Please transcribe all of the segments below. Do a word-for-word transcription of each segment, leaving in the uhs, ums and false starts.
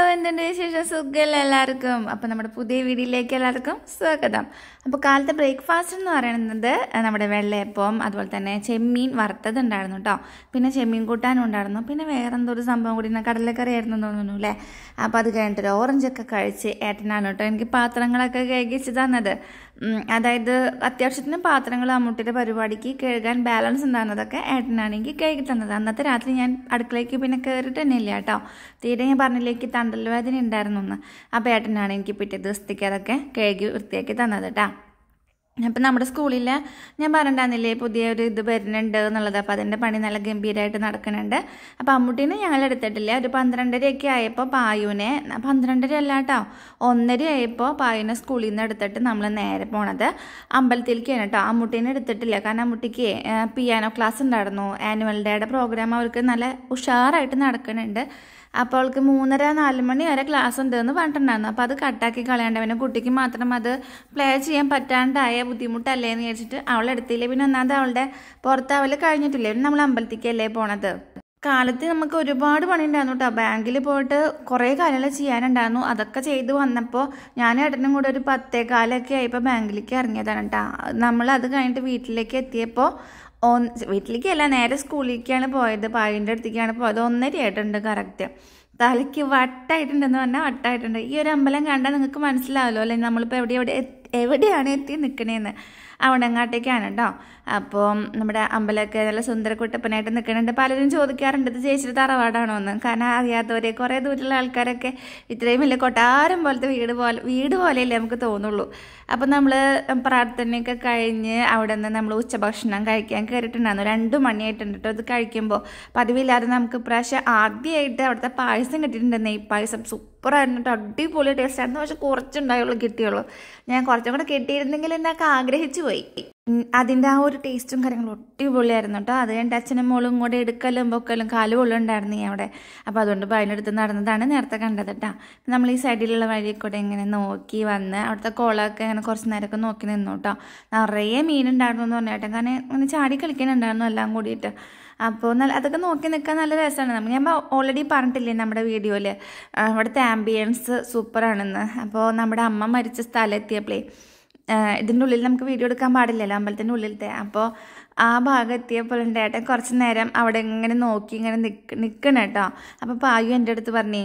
എന്തുണ്ട് വിശേഷം? സുഖമല്ല എല്ലാവർക്കും. അപ്പോൾ നമ്മുടെ പുതിയ വീഡിയോയിലേക്ക് എല്ലാവർക്കും സ്വാഗതം. അപ്പോൾ കാലത്തെ ബ്രേക്ക്ഫാസ്റ്റ് എന്ന് പറയുന്നത് നമ്മുടെ വെള്ളയപ്പം, അതുപോലെ തന്നെ ചെമ്മീൻ വറുത്തത് ഉണ്ടായിരുന്നു കേട്ടോ. പിന്നെ ചെമ്മീൻ കൂട്ടാനും ഉണ്ടായിരുന്നു. പിന്നെ വേറെ എന്തോ ഒരു സംഭവം കൂടി കടലക്കറി ആയിരുന്നു തോന്നുന്നു അല്ലേ. അപ്പോൾ അത് കഴിഞ്ഞിട്ട് ഓറഞ്ചൊക്കെ കഴിച്ച് ഏട്ടനാണ് കേട്ടോ എനിക്ക് പാത്രങ്ങളൊക്കെ കഴുകിച്ച് തന്നത്. അതായത് അത്യാവശ്യത്തിന് പാത്രങ്ങൾ അമ്മൂട്ടിയുടെ പരിപാടിക്ക് കഴുകാൻ ബാലൻസ് ഉണ്ടാകുന്നതൊക്കെ ഏട്ടനാണെങ്കിൽ കഴുകി തന്നത്. അന്നത്തെ രാത്രി ഞാൻ അടുക്കളയ്ക്ക് പിന്നെ കയറിയിട്ട് തന്നെ ഇല്ല കേട്ടോ. തീരെ ഞാൻ പറഞ്ഞിലേക്ക് തണ്ടൽ വേദന ഉണ്ടായിരുന്നു എന്ന്. അപ്പോൾ ഏട്ടനാണ് എനിക്ക് പിറ്റേ ദിവസത്തേക്ക് അതൊക്കെ കഴുകി വൃത്തിയാക്കി തന്നത് കേട്ടോ. അപ്പം നമ്മുടെ സ്കൂളിൽ ഞാൻ പറഞ്ഞിട്ടുണ്ടായിരുന്നില്ലേ പുതിയൊരു ഇത് വരുന്നുണ്ട് എന്നുള്ളത്. അപ്പോൾ അതിൻ്റെ പണി നല്ല ഗംഭീരമായിട്ട് നടക്കുന്നുണ്ട്. അപ്പോൾ അമ്മൂട്ടീനെ ഞങ്ങൾ എടുത്തിട്ടില്ല. ഒരു പന്ത്രണ്ടരയൊക്കെ ആയപ്പോൾ പായുവിനെ, പന്ത്രണ്ടര അല്ല കേട്ടോ, ഒന്നര ആയപ്പോൾ പായുവിനെ സ്കൂളിൽ നിന്ന് എടുത്തിട്ട് നമ്മൾ നേരെ പോണത് അമ്പലത്തിലേക്കാണ് കേട്ടോ. അമ്മൂട്ടീനെ എടുത്തിട്ടില്ല, കാരണം അമ്മൂട്ടിക്ക് പിയാനോ ക്ലാസ് ഉണ്ടായിരുന്നു. ആനുവൽ ഡേയുടെ പ്രോഗ്രാം അവർക്ക് നല്ല ഉഷാറായിട്ട് നടക്കുന്നുണ്ട്. അപ്പോൾ അവൾക്ക് മൂന്നര നാല് മണി വരെ ക്ലാസ് ഉണ്ടെന്ന് പറഞ്ഞിട്ടുണ്ടായിരുന്നു. അപ്പോൾ അത് കട്ടാക്കി കളയാണ്ട്, പിന്നെ കുട്ടിക്ക് മാത്രം അത് പ്ലേ ചെയ്യാൻ പറ്റാണ്ടായ ബുദ്ധിമുട്ടല്ലേ എന്ന് വിചാരിച്ചിട്ട് അവളെടുത്തില്ലേ. പിന്നെ ഒന്നാമത് അവളുടെ പുറത്താവൽ കഴിഞ്ഞിട്ടില്ലേ, പിന്നെ നമ്മൾ അമ്പലത്തിലേക്കല്ലേ പോണത്. കാലത്ത് നമുക്ക് ഒരുപാട് പണി ഉണ്ടായിരുന്നു കേട്ടോ. ബാങ്കിൽ പോയിട്ട് കുറേ കാര്യങ്ങൾ ചെയ്യാനുണ്ടായിരുന്നു. അതൊക്കെ ചെയ്ത് വന്നപ്പോൾ ഞാൻ ഏട്ടനും കൂടെ ഒരു പത്തേ കാലൊക്കെ ആയപ്പോൾ ബാങ്കിലേക്ക് ഇറങ്ങിയതാണ് കേട്ടോ. നമ്മൾ അത് കഴിഞ്ഞിട്ട് വീട്ടിലേക്ക് എത്തിയപ്പോൾ ഒ വീട്ടിലേക്കല്ല, നേരെ സ്കൂളിലേക്കാണ് പോയത്. പായിൻ്റെ അടുത്തേക്കാണ് പോയത്. ഒന്നര ആയിട്ടുണ്ട് കറക്റ്റ്. തലയ്ക്ക് വട്ടായിട്ടുണ്ടെന്ന് പറഞ്ഞാൽ വട്ടായിട്ടുണ്ട്. ഈ ഒരു അമ്പലം കണ്ടാൽ നിങ്ങൾക്ക് മനസ്സിലാവുമല്ലോ അല്ലേ നമ്മളിപ്പോൾ എവിടെ എവിടെ എവിടെയാണ് എത്തി നിൽക്കണേന്ന്. അവിടെ അങ്ങോട്ടേക്കാണ് കേട്ടോ. അപ്പോൾ നമ്മുടെ അമ്പലമൊക്കെ നല്ല സുന്ദരക്കുട്ടപ്പനായിട്ട് നിൽക്കുന്നുണ്ട്. പലരും ചോദിക്കാറുണ്ട് ഇത് ചേച്ചിയുടെ തറവാടാണോ എന്ന്. കാരണം അറിയാത്തവരെ കുറേ ദൂരമുള്ള ആൾക്കാരൊക്കെ ഇത്രയും വലിയ കൊട്ടാരം പോലത്തെ വീട് പോലെ വീട് പോലെയല്ലേ നമുക്ക് തോന്നുള്ളൂ. അപ്പം നമ്മൾ പ്രാർത്ഥനയൊക്കെ കഴിഞ്ഞ് അവിടെ നിന്ന് നമ്മൾ ഉച്ചഭക്ഷണം കഴിക്കാൻ കയറിയിട്ടുണ്ടായിരുന്നു. രണ്ട് മണിയായിട്ടുണ്ട് കേട്ടോ ഇത് കഴിക്കുമ്പോൾ. പതിവില്ലാതെ നമുക്ക് ഇപ്രാവശ്യം ആദ്യമായിട്ട് അവിടുത്തെ പായസം കിട്ടിയിട്ടുണ്ട്. നെയ് പായസം സൂപ്പറായിരുന്നു കേട്ടോ. അടിപൊളി ടേസ്റ്റ് ആയിരുന്നു. പക്ഷെ കുറച്ചുണ്ടായുള്ളൂ കിട്ടിയുള്ളൂ. ഞാൻ കുറച്ചും കൂടെ കിട്ടിയിരുന്നെങ്കിൽ എന്നൊക്കെ ആഗ്രഹിച്ചു പോയി. അതിൻ്റെ ആ ഒരു ടേസ്റ്റും കാര്യങ്ങളും അടിപൊളിയായിരുന്നു കേട്ടോ. അത് കഴിഞ്ഞിട്ട് അച്ഛനും മോളും കൂടെ എടുക്കലും പൊക്കലും കാലും ഉള്ളുണ്ടായിരുന്നു ഈ അവിടെ. അപ്പോൾ അതുകൊണ്ട് അതിനടുത്ത് നടന്നതാണ് നേരത്തെ കണ്ടത് കേട്ടോ. നമ്മൾ ഈ സൈഡിലുള്ള വഴി കൂടെ ഇങ്ങനെ നോക്കി വന്ന് അവിടുത്തെ കുളമൊക്കെ ഇങ്ങനെ കുറച്ച് നേരമൊക്കെ നോക്കി നിന്നു കേട്ടോ. നിറയെ മീനുണ്ടായിരുന്നു എന്ന് പറഞ്ഞേട്ടെ, കാരണം ഇങ്ങനെ ചാടി കളിക്കാനുണ്ടായിരുന്നു എല്ലാം കൂടിയിട്ട്. അപ്പോൾ നല്ല അതൊക്കെ നോക്കി നിൽക്കാൻ നല്ല രസമാണ്. നമ്മൾ ഞാൻ ഓൾറെഡി പറഞ്ഞിട്ടില്ലേ നമ്മുടെ വീഡിയോയിൽ അവിടുത്തെ ആംബിയൻസ് സൂപ്പറാണെന്ന്. അപ്പോൾ നമ്മുടെ അമ്മ മരിച്ച സ്ഥലം എത്തിയപ്പോഴേ, ഇതിൻ്റെ ഉള്ളിൽ നമുക്ക് വീഡിയോ എടുക്കാൻ പാടില്ലല്ലോ അമ്പലത്തിൻ്റെ ഉള്ളിലത്തെ. അപ്പോൾ ആ ഭാഗം എത്തിയപ്പോൾ എൻ്റെ ഏട്ടൻ കുറച്ച് നേരം അവിടെ ഇങ്ങനെ നോക്കി ഇങ്ങനെ നിൽക്ക നിൽക്കണം കേട്ടോ. അപ്പോൾ പായു എൻ്റെ അടുത്ത് പറഞ്ഞേ,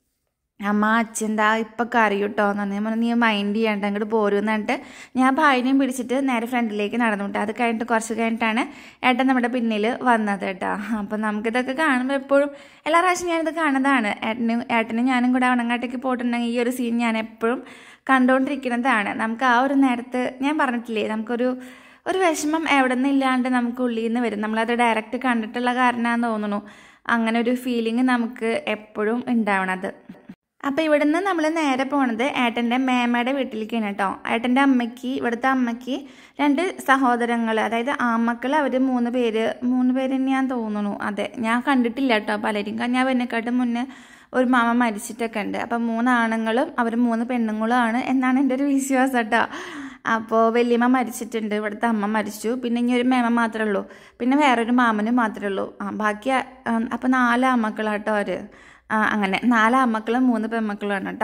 അമ്മ അച്ഛൻ്റെ ഇപ്പം കറിയും കേട്ടോ എന്ന് പറഞ്ഞു. ഞാൻ പറഞ്ഞു നീ മൈൻഡ് ചെയ്യണ്ട അങ്ങോട്ട് പോരുമെന്ന് പറഞ്ഞിട്ട് ഞാൻ ഭായിനെയും പിടിച്ചിട്ട് നേരെ ഫ്രണ്ടിലേക്ക് നടന്നു കേട്ടോ. അത് കഴിഞ്ഞിട്ട് കുറച്ച് കഴിഞ്ഞിട്ടാണ് ഏട്ടൻ നമ്മുടെ പിന്നിൽ വന്നത് കേട്ടോ. അപ്പം നമുക്കിതൊക്കെ കാണുമ്പോൾ എപ്പോഴും എല്ലാ പ്രാവശ്യം ഞാനിത് കാണുന്നതാണ്. ഏട്ടനും ഏട്ടനും ഞാനും കൂടെ അവണങ്ങാട്ടേക്ക് പോയിട്ടുണ്ടെങ്കിൽ ഈ ഒരു സീൻ ഞാൻ എപ്പോഴും കണ്ടുകൊണ്ടിരിക്കുന്നതാണ്. നമുക്ക് ആ ഒരു നേരത്ത് ഞാൻ പറഞ്ഞിട്ടില്ലേ നമുക്കൊരു ഒരു വിഷമം എവിടെ നിന്ന് ഇല്ലാണ്ട് നമുക്ക് ഉള്ളിൽ നിന്ന് വരും. നമ്മളത് ഡയറക്റ്റ് കണ്ടിട്ടുള്ള കാരണമാണെന്ന് തോന്നുന്നു അങ്ങനെ ഒരു ഫീലിംഗ് നമുക്ക് എപ്പോഴും ഉണ്ടാവണത്. അപ്പോൾ ഇവിടുന്ന് നമ്മൾ നേരെ പോണത് ഏട്ടൻ്റെ മേമയുടെ വീട്ടിലേക്കാണ് കേട്ടോ. ഏട്ടൻ്റെ അമ്മയ്ക്ക് ഇവിടുത്തെ അമ്മയ്ക്ക് രണ്ട് സഹോദരങ്ങൾ, അതായത് ആമക്കൾ. അവർ മൂന്ന് പേര് മൂന്ന് പേര് ഞാൻ തോന്നുന്നു. അതെ, ഞാൻ കണ്ടിട്ടില്ല കേട്ടോ പലരും. ഞാൻ എന്നെക്കാട്ടും മുന്നേ ഒരു മാമ മരിച്ചിട്ടൊക്കെ ഉണ്ട്. അപ്പം മൂന്നാണുങ്ങളും അവർ മൂന്ന് പെണ്ണുങ്ങളുമാണ് എന്നാണ് എൻ്റെ ഒരു വിശ്വാസം കേട്ടോ. അപ്പോൾ വലിയമ്മ മരിച്ചിട്ടുണ്ട്, ഇവിടുത്തെ അമ്മ മരിച്ചു, പിന്നെ ഇനി ഒരു മേമ മാത്രമേ ഉള്ളൂ, പിന്നെ വേറൊരു മാമനും മാത്രമേ ഉള്ളൂ. ആ ബാക്കി അപ്പോൾ നാല് അമ്മക്കളാട്ടോ അവർ. അങ്ങനെ നാല് അമ്മക്കളും മൂന്ന് പെമ്മക്കളുമാണ് കേട്ടോ.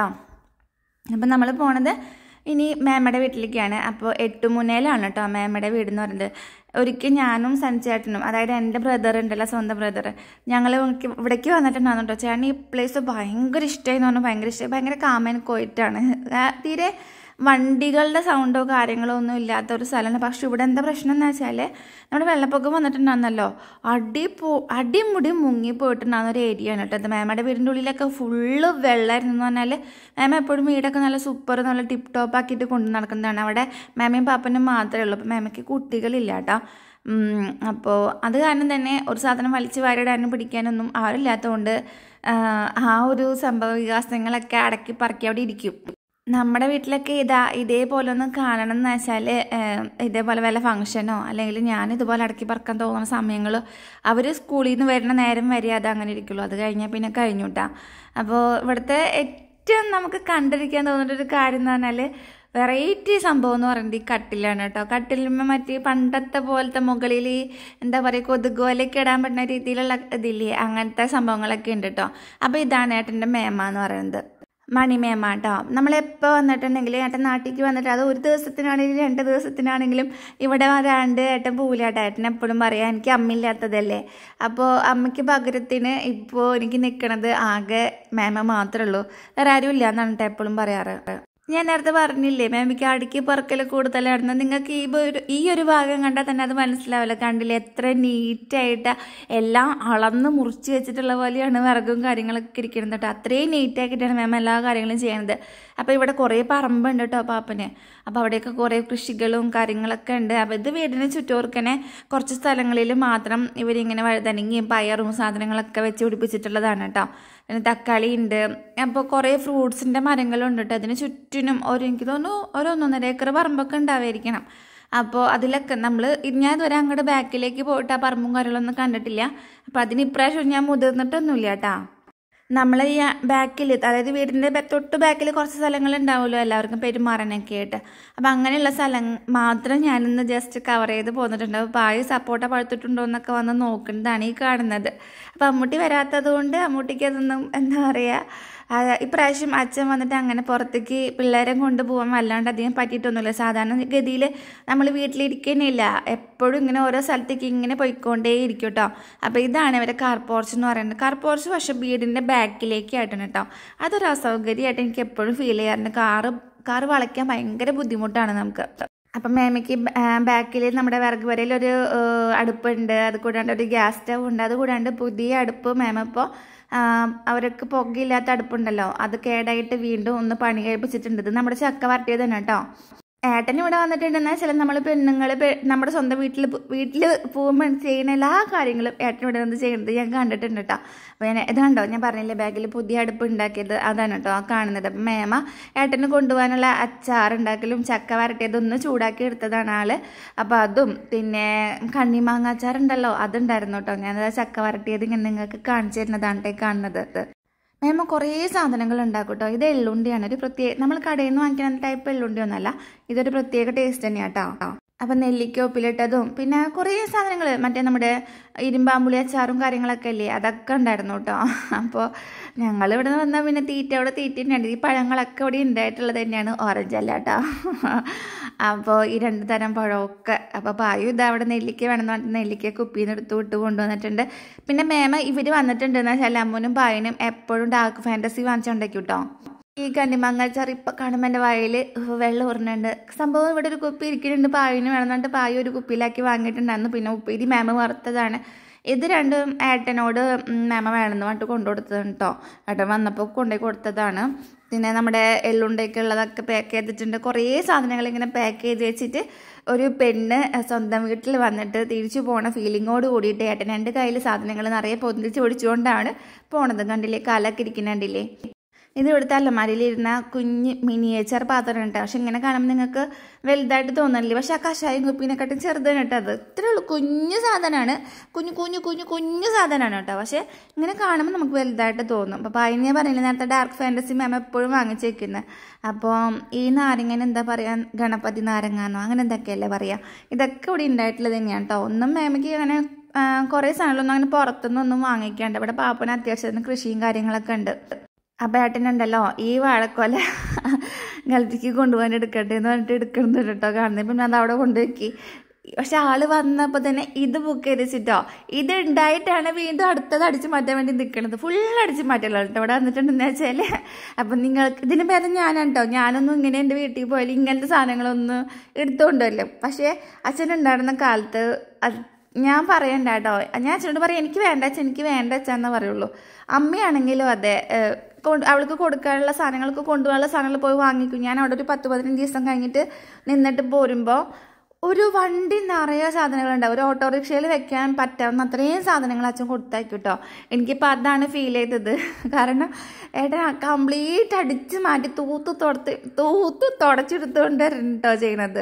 അപ്പം നമ്മൾ പോണത് ഇനി മേമയുടെ വീട്ടിലേക്കാണ്. അപ്പോൾ എട്ടുമുനയിലാണ് കേട്ടോ മേമയുടെ വീട് എന്ന് പറയുന്നത്. ഒരിക്കൽ ഞാനും സഞ്ജേട്ടനും, അതായത് എൻ്റെ ബ്രദർ ഉണ്ടല്ലോ, സ്വന്തം ബ്രദർ, ഞങ്ങൾ ഇവിടേക്ക് വന്നിട്ടുണ്ടായിരുന്നു കേട്ടോ. ചേട്ടൻ ഈ പ്ലേസ് ഭയങ്കര ഇഷ്ടമായി എന്ന് പറഞ്ഞാൽ ഭയങ്കര ഇഷ്ടമായി. ഭയങ്കര കാമൻ കോയിട്ടാണ്, തീരെ വണ്ടികളുടെ സൗണ്ടോ കാര്യങ്ങളോ ഒന്നും ഇല്ലാത്ത ഒരു സ്ഥലമാണ്. പക്ഷെ ഇവിടെ എന്താ പ്രശ്നം എന്ന് വെച്ചാൽ നമ്മുടെ വെള്ളപ്പൊക്കം വന്നിട്ടുണ്ടായിരുന്നല്ലോ, അടി പോ അടിമുടി മുങ്ങി പോയിട്ടുണ്ടാകുന്ന ഒരു ഏരിയ ആണ് കേട്ടോ. അത് മേമയുടെ വീടിൻ്റെ ഉള്ളിലൊക്കെ ഫുള്ള് വെള്ളമായിരുന്നു എന്ന് പറഞ്ഞാൽ മേമ എപ്പോഴും വീടൊക്കെ നല്ല സൂപ്പർ നല്ല ടിപ്പ് ടോപ്പ് ആക്കിയിട്ട് കൊണ്ടു നടക്കുന്നതാണ്. അവിടെ മേമയും പാപ്പനും മാത്രമേ ഉള്ളൂ. അപ്പോൾ മേമയ്ക്ക് കുട്ടികളില്ല കേട്ടോ. അപ്പോൾ അത് കാരണം തന്നെ ഒരു സാധനം വലിച്ചു വാരിടാനും പിടിക്കാനൊന്നും ആരില്ലാത്തതുകൊണ്ട് ആ ഒരു സംഭവ വികാസങ്ങളൊക്കെ അടക്കി പറക്കി അവിടെ ഇരിക്കും. നമ്മുടെ വീട്ടിലൊക്കെ ഇതാ ഇതേപോലെ ഒന്ന് കാണണം എന്ന് വെച്ചാൽ ഇതേപോലെ വല്ല ഫംഗ്ഷനോ അല്ലെങ്കിൽ ഞാൻ ഇതുപോലെ അടക്കി പറക്കാൻ തോന്നുന്ന സമയങ്ങളോ അവർ സ്കൂളിൽ നിന്ന് വരുന്ന നേരം വരെ അത് അങ്ങനെ ഇരിക്കുള്ളൂ. അത് കഴിഞ്ഞാൽ പിന്നെ കഴിഞ്ഞു കേട്ടോ. അപ്പോൾ ഇവിടുത്തെ ഏറ്റവും നമുക്ക് കണ്ടിരിക്കാൻ തോന്നുന്നൊരു കാര്യം എന്ന് പറഞ്ഞാൽ വെറൈറ്റി സംഭവം എന്ന് പറയുന്നത് ഈ കട്ടിലാണ് കേട്ടോ. കട്ടിലുമ്മ മറ്റേ പണ്ടത്തെ പോലത്തെ മുകളിൽ എന്താ പറയുക കൊതുക് പോലെയൊക്കെ ഇടാൻ പറ്റുന്ന രീതിയിലുള്ള ഇതില്ലേ, അങ്ങനത്തെ സംഭവങ്ങളൊക്കെ ഉണ്ട് കേട്ടോ. അപ്പോൾ ഇതാണ് ഏട്ടൻ്റെ മേമ എന്ന് പറയുന്നത്, മണിമേമ കേട്ടോ. നമ്മളെപ്പോൾ വന്നിട്ടുണ്ടെങ്കിൽ ഏട്ടൻ നാട്ടിലേക്ക് വന്നിട്ട് അത് ഒരു ദിവസത്തിനാണെങ്കിലും രണ്ട് ദിവസത്തിനാണെങ്കിലും ഇവിടെ വരാണ്ട് ഏട്ടൻ പോവില്ലാട്ടോ. ഏട്ടൻ എപ്പോഴും പറയാം എനിക്ക് അമ്മയില്ലാത്തതല്ലേ, അപ്പോൾ അമ്മയ്ക്ക് പകരത്തിന് ഇപ്പോൾ എനിക്ക് നിൽക്കണത് ആകെ മേമ മാത്രമേ ഉള്ളൂ, വേറെ ആരും ഇല്ല എന്നാണ് കേട്ടോ എപ്പോഴും പറയാറ്. ഞാൻ നേരത്തെ പറഞ്ഞില്ലേ മേമയ്ക്ക് അടുക്കി പറക്കൽ കൂടുതലായിരുന്നു. നിങ്ങൾക്ക് ഈ ഒരു ഈ ഒരു ഭാഗം കണ്ടാൽ തന്നെ അത് മനസ്സിലാവില്ല. കണ്ടില്ലേ എത്ര നീറ്റായിട്ട് എല്ലാം അളന്ന് മുറിച്ച് വെച്ചിട്ടുള്ള പോലെയാണ് വിറകും കാര്യങ്ങളൊക്കെ ഇരിക്കുന്നത് കേട്ടോ. അത്രയും നീറ്റാക്കിയിട്ടാണ് മേമ എല്ലാ കാര്യങ്ങളും ചെയ്യുന്നത്. അപ്പോൾ ഇവിടെ കുറേ പറമ്പുണ്ട് കേട്ടോ പാപ്പന്. അപ്പോൾ അവിടെയൊക്കെ കുറേ കൃഷികളും കാര്യങ്ങളൊക്കെ ഉണ്ട്. അപ്പോൾ ഇത് വീടിന് ചുറ്റോർക്കനെ കുറച്ച് സ്ഥലങ്ങളിൽ മാത്രം ഇവരിങ്ങനെ വഴുതനങ്ങയും പയറും സാധനങ്ങളൊക്കെ വെച്ച് പിടിപ്പിച്ചിട്ടുള്ളതാണ് കേട്ടോ. പിന്നെ തക്കാളി ഉണ്ട്. അപ്പോൾ കുറേ ഫ്രൂട്ട്സിൻ്റെ മരങ്ങളുണ്ട് കേട്ടോ. അതിന് ചുറ്റിനും ഒരു എനിക്ക് തോന്നുന്നു ഒരു ഒന്നൊന്നര ഏക്കർ പറമ്പൊക്കെ ഉണ്ടാവായിരിക്കണം. അപ്പോൾ അതിലൊക്കെ നമ്മൾ ഞാൻ ഇതുവരെ അങ്ങോട്ട് ബാക്കിലേക്ക് പോയിട്ട് ആ പറമ്പും കാര്യങ്ങളൊന്നും കണ്ടിട്ടില്ല. അപ്പോൾ അതിന് ഇപ്രാവശ്യം ഞാൻ മുതിർന്നിട്ടൊന്നുമില്ല കേട്ടോ. നമ്മൾ ഈ ബാക്കിൽ അതായത് വീടിൻ്റെ തൊട്ട് ബാക്കിൽ കുറച്ച് സ്ഥലങ്ങൾ ഉണ്ടാവുമല്ലോ എല്ലാവർക്കും പെരുമാറാനൊക്കെ ആയിട്ട്. അപ്പം അങ്ങനെയുള്ള സ്ഥലം മാത്രം ഞാനിന്ന് ജസ്റ്റ് കവർ ചെയ്ത് പോന്നിട്ടുണ്ട്. അപ്പോൾ പായ സപ്പോർട്ട പഴുത്തിട്ടുണ്ടോ എന്നൊക്കെ വന്ന് നോക്കുന്നതാണ് ഈ കാണുന്നത്. അപ്പം അമ്മൂട്ടി വരാത്തത് കൊണ്ട് അമ്മൂട്ടിക്ക് അതൊന്നും എന്താ പറയുക, ഇപ്രാവശ്യം അച്ഛൻ വന്നിട്ട് അങ്ങനെ പുറത്തേക്ക് പിള്ളേരെ കൊണ്ടുപോകാൻ വല്ലാണ്ട് അധികം പറ്റിയിട്ടൊന്നുമില്ല. സാധാരണ ഗതിയിൽ നമ്മൾ വീട്ടിലിരിക്കുന്നില്ല, എപ്പോഴും ഇങ്ങനെ ഓരോ സ്ഥലത്തേക്ക് ഇങ്ങനെ പോയിക്കൊണ്ടേ ഇരിക്കും കേട്ടോ. അപ്പോൾ ഇതാണ് ഇവരെ കാർ പോർച്ച് എന്ന് പറയുന്നത്. കാർ പോർച്ച് പക്ഷേ വീടിൻ്റെ ബാക്കിലേക്കായിട്ടാണ് കേട്ടോ. അതൊരു അസൗകര്യമായിട്ട് എനിക്ക് എപ്പോഴും ഫീൽ ചെയ്യാറുണ്ട്. കാറ് കാറ് വളയ്ക്കാൻ ഭയങ്കര ബുദ്ധിമുട്ടാണ് നമുക്ക്. അപ്പം മേമയ്ക്ക് ബാക്കിൽ നമ്മുടെ വിറക് വരയിൽ ഒരു അടുപ്പുണ്ട്, അത് കൂടാണ്ട് ഒരു ഗ്യാസ് സ്റ്റവ് ഉണ്ട്, അത് കൂടാണ്ട് പുതിയ അടുപ്പ് മേമ ഇപ്പോൾ അവർക്ക് പുകയില്ലാത്ത അടുപ്പുണ്ടല്ലോ അത് കേടായിട്ട് വീണ്ടും ഒന്ന് പണി കഴിപ്പിച്ചിട്ടുണ്ട്. ഇത് നമ്മുടെ ചക്ക വരട്ടിയത് തന്നെ കേട്ടോ. ഏട്ടൻ ഇവിടെ വന്നിട്ടുണ്ടെന്നാൽ ചില നമ്മൾ പെണ്ണുങ്ങൾ നമ്മുടെ സ്വന്തം വീട്ടിൽ വീട്ടിൽ പോകുമ്പോൾ ചെയ്യുന്ന എല്ലാ കാര്യങ്ങളും ഏട്ടൻ ഇവിടെ നിന്ന് ചെയ്യുന്നത് ഞാൻ കണ്ടിട്ടുണ്ട് കേട്ടോ. അപ്പോൾ ഞാൻ ഇതുണ്ടോ ഞാൻ പറഞ്ഞില്ലേ ബാഗിൽ പുതിയ അടുപ്പ് ഉണ്ടാക്കിയത് അതാണ് കേട്ടോ ആ കാണുന്നത്. അപ്പം മേമ ഏട്ടന് കൊണ്ടുപോകാനുള്ള അച്ചാറുണ്ടാക്കലും ചക്ക വരട്ടിയതൊന്ന് ചൂടാക്കി എടുത്തതാണ് ആള്. അപ്പോൾ അതും പിന്നെ കണ്ണിമാങ്ങ അച്ചാറുണ്ടല്ലോ അതുണ്ടായിരുന്നു കേട്ടോ. ഞാനത് ചക്ക വരട്ടിയത് ഇങ്ങനെ നിങ്ങൾക്ക് കാണിച്ചു തരുന്നതാണ് കാണുന്നത്. മേമ കുറേ സാധനങ്ങൾ ഉണ്ടാക്കും കേട്ടോ. ഇത് എള്ളുണ്ടിയാണ്, ഒരു പ്രത്യേക നമ്മൾ കടയിൽ നിന്ന് വാങ്ങിക്കുന്ന ടൈപ്പ് എള്ളുണ്ടി ഒന്നല്ല, ഇതൊരു പ്രത്യേക ടേസ്റ്റ് തന്നെയാണ് കേട്ടോ. അപ്പം നെല്ലിക്ക ഉപ്പിലിട്ടതും പിന്നെ കുറേ സാധനങ്ങൾ മറ്റേ നമ്മുടെ ഇരുമ്പാമ്പുളി അച്ചാറും കാര്യങ്ങളൊക്കെ അല്ലേ അതൊക്കെ ഉണ്ടായിരുന്നു കേട്ടോ. അപ്പോൾ ഞങ്ങൾ ഇവിടെ നിന്ന് വന്നാൽ പിന്നെ തീറ്റ അവിടെ തീറ്റ തന്നെയാണ്. ഈ പഴങ്ങളൊക്കെ ഇവിടെ ഉണ്ടായിട്ടുള്ളത് തന്നെയാണ്, ഓറഞ്ച് അല്ല കേട്ടോ. അപ്പോൾ ഈ രണ്ട് തരം പഴമൊക്കെ. അപ്പോൾ പായു ഇതാ അവിടെ നെല്ലിക്ക വേണമെന്ന് പറഞ്ഞിട്ട് നെല്ലിക്ക കുപ്പിയിൽ നിന്ന് എടുത്ത് വിട്ട് കൊണ്ടുവന്നിട്ടുണ്ട്. പിന്നെ മേമ ഇവർ വന്നിട്ടുണ്ട് എന്നാൽ വെച്ചാൽ അമ്മൂനും പായനും എപ്പോഴും ഡാർക്ക് ഫാൻറ്റസി വാങ്ങിച്ചുണ്ടാക്കി കേട്ടോ. ഈ കണ്ണിമാങ്ങാച്ചാർ ഇപ്പം കാണുമ്പോൾ എൻ്റെ വായിൽ വെള്ളം ഉറഞ്ഞുണ്ട്. സംഭവം ഇവിടെ ഒരു കുപ്പി ഇരിക്കുന്നുണ്ട്, പായിന് വേണമെന്നിട്ട് പായ ഒരു കുപ്പിയിലാക്കി വാങ്ങിയിട്ടുണ്ടായിരുന്നു. പിന്നെ ഉപ്പേരി മേമ വറുത്തതാണ്. ഇത് രണ്ടും ഏട്ടനോട് മേമ വേണമെന്ന് പറഞ്ഞിട്ട് കൊണ്ടുകൊടുത്തത് കേട്ടോ. ഏട്ടൻ വന്നപ്പോൾ കൊണ്ടുപോയി കൊടുത്തതാണ്. പിന്നെ നമ്മുടെ എള്ളുണ്ടൊക്കെ ഉള്ളതൊക്കെ പാക്ക് ചെയ്തിട്ടുണ്ട്. കുറേ സാധനങ്ങൾ ഇങ്ങനെ പാക്ക് ചെയ്ത് വെച്ചിട്ട് ഒരു പെണ്ണ് സ്വന്തം വീട്ടിൽ വന്നിട്ട് തിരിച്ചു പോണ ഫീലിങ്ങോട് കൂടിയിട്ട് ഏട്ടൻ എൻ്റെ കയ്യിൽ സാധനങ്ങൾ നിറയെ പൊന്തിച്ച് പിടിച്ചുകൊണ്ടാണ് പോണത്. കണ്ടില്ലേ കാലൊക്കെ ഇരിക്കുന്നുണ്ടില്ലേ. ഇത് ഇവിടുത്തെ അലമാരിയിലിരുന്ന കുഞ്ഞ് മിനിയേച്ചർ പാത്രം കേട്ടോ. പക്ഷെ ഇങ്ങനെ കാണുമ്പോൾ നിങ്ങൾക്ക് വലുതായിട്ട് തോന്നണില്ലേ, പക്ഷെ ആ കഷായം കുപ്പിനെക്കാട്ടും ചെറുതാണ് കേട്ടോ. അത് ഇത്രേ ഉള്ളൂ, കുഞ്ഞു സാധനമാണ്, കുഞ്ഞു കുഞ്ഞു കുഞ്ഞു കുഞ്ഞു സാധനമാണ് കേട്ടോ. പക്ഷെ ഇങ്ങനെ കാണുമ്പോൾ നമുക്ക് വലുതായിട്ട് തോന്നും. അപ്പോൾ അതിനെ പറഞ്ഞില്ല നേരത്തെ ഡാർക്ക് ഫാൻറ്റസി മാം എപ്പോഴും വാങ്ങിച്ച് വെക്കുന്നത്. അപ്പോൾ ഈ നാരങ്ങനെ എന്താ പറയുക, ഗണപതി നാരങ്ങാന്നോ അങ്ങനെ എന്തൊക്കെയല്ലേ പറയുക. ഇതൊക്കെ ഇവിടെ ഉണ്ടായിട്ടുള്ളത് തന്നെയാണ് കേട്ടോ. ഒന്നും മാമിക്ക് അങ്ങനെ കുറേ സാധനങ്ങളൊന്നും അങ്ങനെ പുറത്തുനിന്ന് ഒന്നും വാങ്ങിക്കാണ്ട്. ഇവിടെ പാപ്പന് അത്യാവശ്യത്തിന് കൃഷിയും കാര്യങ്ങളൊക്കെ ഉണ്ട്. അപ്പം ഏട്ടനുണ്ടല്ലോ ഈ വാഴക്കൊല ഗൾഫിക്ക് കൊണ്ടുപോകാൻ എടുക്കട്ടെ എന്ന് പറഞ്ഞിട്ട് എടുക്കുന്നത് കേട്ടോ കാണുന്നത്. ഇപ്പം ഞാൻ അതവിടെ കൊണ്ടുവയ്ക്കി. പക്ഷെ ആള് വന്നപ്പോൾ തന്നെ ഇത് ബുക്ക് ചെയ്ത് വെച്ചിട്ടോ. ഇത് ഉണ്ടായിട്ടാണ് വീണ്ടും അടുത്തത് അടിച്ച് മാറ്റാൻ വേണ്ടി നിൽക്കുന്നത്. ഫുൾ അടിച്ച് മാറ്റല്ലോ കേട്ടോ ഇവിടെ വന്നിട്ടുണ്ടെന്ന് വെച്ചാൽ. അപ്പം നിങ്ങൾക്ക് ഇതിന് പേര് ഞാനാണ് കേട്ടോ. ഞാനൊന്നും ഇങ്ങനെ എൻ്റെ വീട്ടിൽ പോയാലും ഇങ്ങനത്തെ സാധനങ്ങളൊന്നും എടുത്തുകൊണ്ടല്ലോ. പക്ഷേ അച്ഛനുണ്ടായിരുന്ന കാലത്ത് ഞാൻ പറയണ്ട കേട്ടോ. ഞാൻ അച്ഛനോട് പറയാം എനിക്ക് വേണ്ട അച്ഛൻ എനിക്ക് വേണ്ട അച്ഛന്നേ പറയുള്ളൂ. അമ്മയാണെങ്കിലും അതെ, അവൾക്ക് കൊടുക്കാനുള്ള സാധനങ്ങൾക്ക് കൊണ്ടുപോകാനുള്ള സാധനങ്ങൾ പോയി വാങ്ങിക്കും. ഞാൻ അവിടെ ഒരു പത്ത് പതിനഞ്ച് ദിവസം കഴിഞ്ഞിട്ട് നിന്നിട്ട് പോരുമ്പോൾ ഒരു വണ്ടി നിറയെ സാധനങ്ങളുണ്ടാവും. ഒരു ഓട്ടോറിക്ഷയിൽ വെക്കാൻ പറ്റാവുന്ന അത്രയും സാധനങ്ങൾ അച്ഛൻ കൊടുത്തയക്കും കേട്ടോ. എനിക്കിപ്പോൾ അതാണ് ഫീൽ ചെയ്തത്. കാരണം ഏട്ടൻ കംപ്ലീറ്റ് അടിച്ച് മാറ്റി തൂത്ത് തുടത്ത് തൂത്ത് തുടച്ചെടുത്തുകൊണ്ടായിരുന്നു കേട്ടോ ചെയ്യുന്നത്.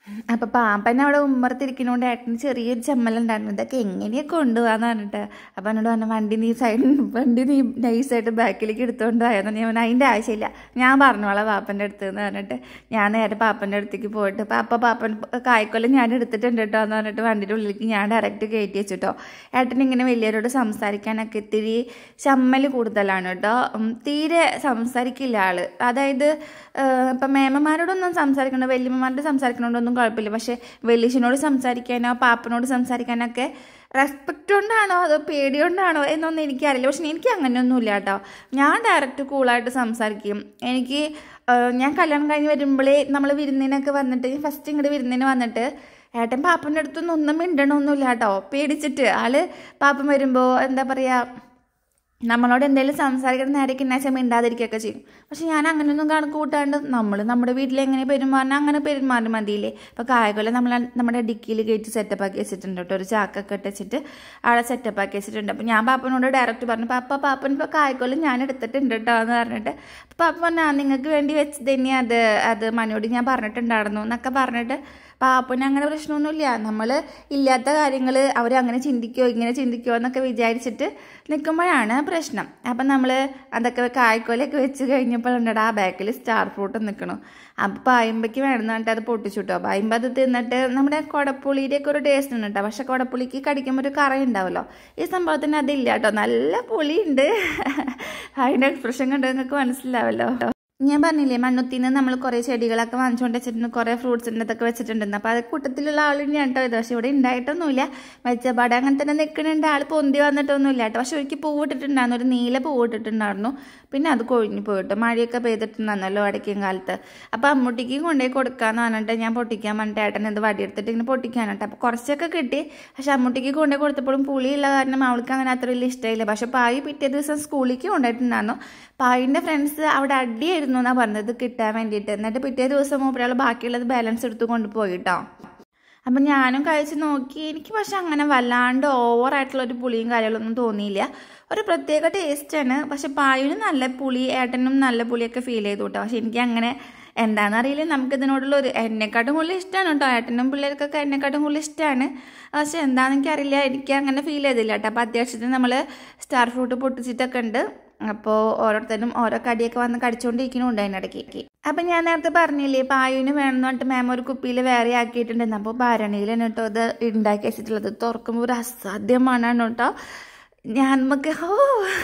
അപ്പോൾ പാപ്പൻ അവിടെ ഉമ്മറത്തിരിക്കുന്നതുകൊണ്ട് ഏട്ടന് ചെറിയൊരു ചമ്മലുണ്ടായിരുന്നു. ഇതൊക്കെ എങ്ങനെയൊക്കെ കൊണ്ടുപോകാന്ന് പറഞ്ഞിട്ട് അപ്പോൾ എന്നോട് പറഞ്ഞു വണ്ടി നീ സൈഡ് വണ്ടി നീ നൈസായിട്ട് ബാക്കിലേക്ക് എടുത്തുകൊണ്ട് പോയെന്ന്. ഞാൻ അതിൻ്റെ ആവശ്യമില്ല, ഞാൻ പറഞ്ഞോളാം പാപ്പൻ്റെ അടുത്ത് എന്ന് പറഞ്ഞിട്ട് ഞാൻ നേരെ പാപ്പൻ്റെ അടുത്തേക്ക് പോയിട്ട് പാപ്പ പാപ്പൻ കായ്ക്കൊല്ലം ഞാൻ എടുത്തിട്ടുണ്ട് കേട്ടോ എന്ന് പറഞ്ഞിട്ട് വണ്ടിയുടെ ഉള്ളിലേക്ക് ഞാൻ ഡയറക്റ്റ് കയറ്റി വെച്ചിട്ടോ. ഏട്ടൻ ഇങ്ങനെ വലിയവരോട് സംസാരിക്കാനൊക്കെ ഇത്തിരി ചമ്മൽ കൂടുതലാണ് കേട്ടോ. തീരെ സംസാരിക്കില്ല ആള്. അതായത് ഇപ്പം മേമ്മമാരോടൊന്നും സംസാരിക്കണോ വല്യമ്മമാരോട് സംസാരിക്കണോണ്ടൊന്നും കുഴപ്പമില്ല. പക്ഷേ വലിയച്ഛനോട് സംസാരിക്കാനോ പാപ്പനോട് സംസാരിക്കാനൊക്കെ റെസ്പെക്റ്റ് കൊണ്ടാണോ അതോ പേടി കൊണ്ടാണോ എന്നൊന്നും എനിക്കറിയില്ല. പക്ഷെ എനിക്ക് അങ്ങനെയൊന്നുമില്ല കേട്ടോ. ഞാൻ ഡയറക്റ്റ് കൂളായിട്ട് സംസാരിക്കും. എനിക്ക് ഞാൻ കല്യാണം കഴിഞ്ഞ് വരുമ്പോഴേ നമ്മൾ വിരുന്നിനൊക്കെ വന്നിട്ട് ഫസ്റ്റ് ഇങ്ങോട്ട് വിരുന്നിന് വന്നിട്ട് ഏട്ടൻ പാപ്പൻ്റെ അടുത്തൊന്നും ഒന്നും മിണ്ടണമൊന്നുമില്ല കേട്ടോ. പേടിച്ചിട്ട് ആള് പാപ്പൻ വരുമ്പോൾ എന്താ പറയുക നമ്മളോട് എന്തെങ്കിലും സംസാരിക്കുന്ന നേരേക്ക് എന്നെ വെച്ചാൽ മിണ്ടാതിരിക്കുകയൊക്കെ ചെയ്യും. പക്ഷെ ഞാൻ അങ്ങനെയൊന്നും കണക്ക് കൂട്ടാണ്ട് നമ്മൾ നമ്മുടെ വീട്ടിൽ എങ്ങനെ പെരുമാറണം അങ്ങനെ പെരുമാറി മതിയില്ലേ. ഇപ്പോൾ കായകൊല്ലം നമ്മൾ നമ്മുടെ ഡിക്കിയിൽ കയറ്റി സെറ്റപ്പാക്കി വെച്ചിട്ടുണ്ട് കേട്ടോ. ഒരു ചാക്കൊക്കെ ഇട്ടിച്ചിട്ട് അവിടെ സെറ്റപ്പാക്കി വെച്ചിട്ടുണ്ട്. അപ്പോൾ ഞാൻ പാപ്പനോട് ഡയറക്റ്റ് പറഞ്ഞു പാപ്പ പാപ്പൻ ഇപ്പോൾ കായകൊല്ലം ഞാൻ എടുത്തിട്ടുണ്ട് കേട്ടോ എന്ന് പറഞ്ഞിട്ട് പാപ്പ പറഞ്ഞാൽ നിങ്ങൾക്ക് വേണ്ടി വെച്ചത് തന്നെയാണ് അത് അത് മനോട് ഞാൻ പറഞ്ഞിട്ടുണ്ടായിരുന്നു എന്നൊക്കെ പറഞ്ഞിട്ട് പാപ്പന് അങ്ങനെ പ്രശ്നമൊന്നുമില്ല. നമ്മൾ ഇല്ലാത്ത കാര്യങ്ങൾ അവരങ്ങനെ ചിന്തിക്കുമോ ഇങ്ങനെ ചിന്തിക്കുമോ എന്നൊക്കെ വിചാരിച്ചിട്ട് നിൽക്കുമ്പോഴാണ് പ്രശ്നം. അപ്പം നമ്മൾ അതൊക്കെ കായ്ക്കോലൊക്കെ വെച്ച് കഴിഞ്ഞപ്പോഴുണ്ട് ആ ബാക്കിൽ സ്റ്റാർ ഫ്രൂട്ട് നിൽക്കണം. അപ്പോൾ പായമ്പയ്ക്ക് വേണമെന്ന് പറഞ്ഞിട്ട് അത് പൊട്ടിച്ചു കേട്ടോ. പായമ്പ അത് തിന്നിട്ട് നമ്മുടെ കുടപ്പുളിയുടെയൊക്കെ ഒരു ടേസ്റ്റ് ഉണ്ട് കേട്ടോ. പക്ഷെ കുടപ്പുളിക്ക് കടിക്കുമ്പോൾ ഒരു കറ ഉണ്ടാവുമല്ലോ. ഈ സംഭവത്തിന് അതില്ല കേട്ടോ. നല്ല പുളിയുണ്ട്. അതിൻ്റെ എക്സ്പ്രഷൻ കണ്ട് നിങ്ങൾക്ക് മനസ്സിലാവല്ലോ. ഞാൻ പറഞ്ഞില്ലേ മണ്ണുത്തിന്ന് നമ്മൾ കുറേ ചെടികളൊക്കെ വാങ്ങിച്ചുകൊണ്ട് വെച്ചിട്ടുണ്ട്, കുറേ ഫ്രൂട്ട്സിൻ്റെ ഇതൊക്കെ വെച്ചിട്ടുണ്ടെന്ന്. അപ്പോൾ അത് കൂട്ടത്തിലുള്ള ആൾ തന്നെയാണ് കേട്ടോ ഇത്. പക്ഷെ ഇവിടെ ഉണ്ടായിട്ടൊന്നുമില്ല. വെച്ചപാട് അങ്ങനെ തന്നെ നിൽക്കുന്നുണ്ട്. ആൾ പൊന്തി വന്നിട്ടൊന്നുമില്ല കേട്ടോ. പക്ഷെ ഒരിക്കൽ പൂവിട്ടിട്ടുണ്ടായിരുന്നു, ഒരു നീല പൂവിട്ടിട്ടുണ്ടായിരുന്നു. പിന്നെ അത് കൊഴിഞ്ഞു പോയിട്ട് മഴയൊക്കെ പെയ്തിട്ടുണ്ടായിരുന്നല്ലോ ഇടയ്ക്കും കാലത്ത്. അപ്പോൾ അമ്മൂട്ടിക്ക് കൊണ്ടുപോയി കൊടുക്കാമെന്ന് പറഞ്ഞിട്ട് ഞാൻ പൊട്ടിക്കാൻ പറഞ്ഞിട്ട് ഏട്ടൻ ഇത് വടിയെടുത്തിട്ട് ഇങ്ങനെ പൊട്ടിക്കാനായിട്ട്. അപ്പോൾ കുറച്ചൊക്കെ കിട്ടി. പക്ഷെ അമ്മൂട്ടിക്ക് കൊണ്ടുപോയി കൊടുത്തപ്പോഴും പുളിയുള്ള കാരണം അവൾക്ക് അങ്ങനെ അത്ര വലിയ ഇഷ്ടമില്ല. പക്ഷെ പായി പിറ്റേ ദിവസം സ്കൂളിലേക്ക് കൊണ്ടുപോയിട്ടുണ്ടായിരുന്നു. പായിൻ്റെ ഫ്രണ്ട്സ് അവിടെ അടിയായിരുന്നു എന്നാണ് പറഞ്ഞത് കിട്ടാൻ വേണ്ടിയിട്ട്. എന്നിട്ട് പിറ്റേ ദിവസം മൂപ്പരാൾ ബാക്കിയുള്ളത് ബാലൻസ് എടുത്ത് കൊണ്ടുപോയി കേട്ടോ. അപ്പം ഞാനും കഴിച്ച് നോക്കി. എനിക്ക് പക്ഷെ അങ്ങനെ വല്ലാണ്ട് ഓവറായിട്ടുള്ളൊരു പുളിയും കാര്യങ്ങളൊന്നും തോന്നിയില്ല. ഒരു പ്രത്യേക ടേസ്റ്റാണ്. പക്ഷെ പായുവിന് നല്ല പുളി ഏട്ടനും നല്ല പുളിയൊക്കെ ഫീൽ ചെയ്തു കേട്ടോ. പക്ഷെ എനിക്ക് അങ്ങനെ എന്താണെന്നറിയില്ല. നമുക്കിതിനോടുള്ള ഒരു എന്നെക്കാട്ടും കൂടുതൽ ഇഷ്ടമാണ് കേട്ടോ. ഏട്ടനും പിള്ളേർക്കൊക്കെ എന്നെക്കാട്ടും കൂടുതൽ ഇഷ്ടമാണ്. പക്ഷെ എന്താണെന്ന് എനിക്കറിയില്ല, എനിക്ക് അങ്ങനെ ഫീൽ ചെയ്തില്ല കേട്ടോ. അപ്പോൾ അത്യാവശ്യത്തിന് നമ്മൾ സ്റ്റാർ ഫ്രൂട്ട് പൊട്ടിച്ചിട്ടൊക്കെ ഉണ്ട്. അപ്പോൾ ഓരോരുത്തരും ഓരോ കടിയൊക്കെ വന്ന് കടിച്ചുകൊണ്ടിരിക്കുന്നുണ്ട് അതിനിടയ്ക്ക്. അപ്പം ഞാൻ നേരത്തെ പറഞ്ഞില്ലേ പായുവിന് വേണമെന്ന് പറഞ്ഞിട്ട് മാം ഒരു കുപ്പിയിൽ വേറെ ആക്കിയിട്ടുണ്ടെന്ന്. അപ്പോൾ ഭരണിയിലാണ് കേട്ടോ ഇത് ഉണ്ടാക്കി വെച്ചിട്ടുള്ളത്. തുറക്കുമ്പോൾ ഒരു അസാധ്യമാണ് കേട്ടോ. ഞാൻ നമുക്ക് ഓ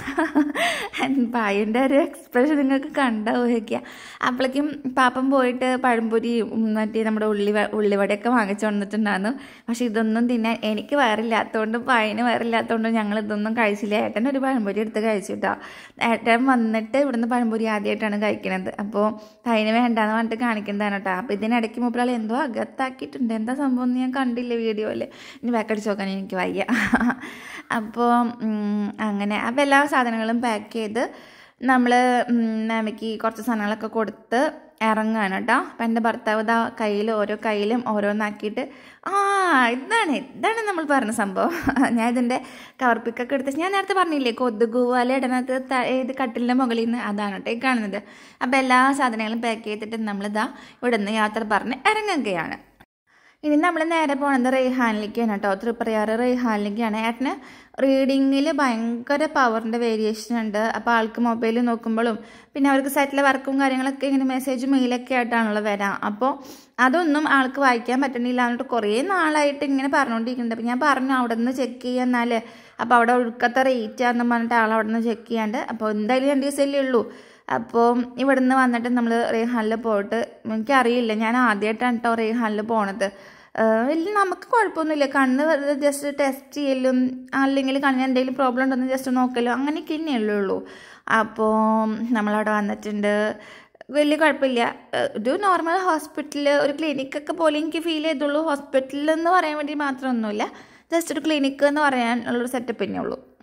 പായൻ്റെ ഒരു എക്സ്പ്രഷൻ നിങ്ങൾക്ക് കണ്ടാവുക. അപ്പോഴേക്കും പാപ്പൻ പോയിട്ട് പഴംപൊരി മറ്റേ നമ്മുടെ ഉള്ളി ഉള്ളിവടയൊക്കെ വാങ്ങിച്ചു വന്നിട്ടുണ്ടായിരുന്നു. പക്ഷെ ഇതൊന്നും തിന്നാൻ എനിക്ക് വയറില്ലാത്തതുകൊണ്ട് പായന് വയറില്ലാത്തതുകൊണ്ട് ഞങ്ങൾ ഇതൊന്നും കഴിച്ചില്ല. ഏട്ടൻ ഒരു പഴംപൊരി എടുത്ത് കഴിച്ചു കേട്ടോ. ഏട്ടൻ വന്നിട്ട് ഇവിടുന്ന് പഴംപൊരി ആദ്യമായിട്ടാണ് കഴിക്കുന്നത്. അപ്പോൾ അതിന് വേണ്ടാന്ന് പറഞ്ഞിട്ട് കാണിക്കുന്നതാണ് കേട്ടോ. അപ്പോൾ ഇതിനിടയ്ക്ക് മൂപ്പരാൾ എന്തോ അകത്താക്കിയിട്ടുണ്ട്. എന്താ സംഭവം എന്ന് ഞാൻ കണ്ടില്ല വീഡിയോയിൽ. ഇനി ബാക്കടിച്ച് നോക്കാൻ എനിക്ക് വയ്യ. അപ്പോൾ അങ്ങനെ അപ്പോൾ എല്ലാ സാധനങ്ങളും പാക്ക് ചെയ്ത് നമ്മൾ മാമിക്ക് കുറച്ച് സാധനങ്ങളൊക്കെ കൊടുത്ത് ഇറങ്ങുകയാണ് കേട്ടോ. അപ്പം എൻ്റെ ഭർത്താവ് ഇതാ കയ്യിൽ ഓരോ കയ്യിലും ഓരോന്നാക്കിയിട്ട് ആ ഇതാണ് ഇതാണ് നമ്മൾ പറഞ്ഞ സംഭവം. ഞാൻ ഇതിൻ്റെ കവർ പിക്കൊക്കെ എടുത്ത് ഞാൻ നേരത്തെ പറഞ്ഞില്ലേ കൊതുക് വല ഇടനകത്ത് ഏത് കട്ടിലിൻ്റെ മുകളിൽ നിന്ന് അതാണ് കേട്ടോ ഈ കാണുന്നത്. അപ്പോൾ എല്ലാ സാധനങ്ങളും പാക്ക് ചെയ്തിട്ട് നമ്മളിതാ ഇവിടെ നിന്ന് യാത്ര പറഞ്ഞ് ഇറങ്ങുകയാണ്. ഇനി നമ്മൾ നേരെ പോണത് റെയ്ഹാനിലേക്കാണ് കേട്ടോ. തൃപ്രയാറ് റെയ്ഹാനിലേക്കാണ്. ഏട്ടന് റീഡിങ്ങിൽ ഭയങ്കര പവറിൻ്റെ വേരിയേഷൻ ഉണ്ട്. അപ്പോൾ ആൾക്ക് മൊബൈൽ നോക്കുമ്പോഴും പിന്നെ അവർക്ക് സൈറ്റിലെ വർക്കും കാര്യങ്ങളൊക്കെ ഇങ്ങനെ മെസ്സേജ് മെയിലൊക്കെ ആയിട്ടാണല്ലോ വരാം. അപ്പോൾ അതൊന്നും ആൾക്ക് വായിക്കാൻ പറ്റണില്ല എന്നിട്ട് കുറേ നാളായിട്ട് ഇങ്ങനെ പറഞ്ഞുകൊണ്ടിരിക്കുന്നുണ്ട്. അപ്പോൾ ഞാൻ പറഞ്ഞു അവിടെ നിന്ന് ചെക്ക് ചെയ്യാന്നാൽ അപ്പോൾ അവിടെ ഒഴുക്കത്തെ റേറ്റ് ആണെന്ന് പറഞ്ഞിട്ട് ആൾ അവിടെ നിന്ന് ചെക്ക് ചെയ്യാണ്ട്. അപ്പോൾ എന്തായാലും രണ്ട് ദിവസമല്ലേ ഉള്ളൂ. അപ്പോൾ ഇവിടെ നിന്ന് വന്നിട്ട് നമ്മൾ റെയ്ഹാനിൽ പോയിട്ട് എനിക്കറിയില്ല, ഞാൻ ആദ്യമായിട്ടാണ് കേട്ടോ റെയ്ഹാനിൽ പോണത്. വലിയ നമുക്ക് കുഴപ്പമൊന്നുമില്ല. കണ്ണ് ജസ്റ്റ് ടെസ്റ്റ് ചെയ്യലും അല്ലെങ്കിൽ കണ്ണിന് എന്തെങ്കിലും പ്രോബ്ലം ഉണ്ടെന്ന് ജസ്റ്റ് നോക്കലും അങ്ങനെയൊക്കെ തന്നെയല്ലേ ഉള്ളൂ. അപ്പോൾ നമ്മളവിടെ വന്നിട്ടുണ്ട്. വലിയ കുഴപ്പമില്ല. ഒരു നോർമൽ ഹോസ്പിറ്റൽ ഒരു ക്ലിനിക്കൊക്കെ പോലെ എനിക്ക് ഫീൽ ചെയ്തുള്ളൂ. ഹോസ്പിറ്റൽ എന്ന് പറയാൻ വേണ്ടി മാത്രമൊന്നുമില്ല, ജസ്റ്റ് ഒരു ക്ലിനിക്ക് എന്ന് പറയാനുള്ളൊരു സെറ്റപ്പ് തന്നെ ഉള്ളൂ.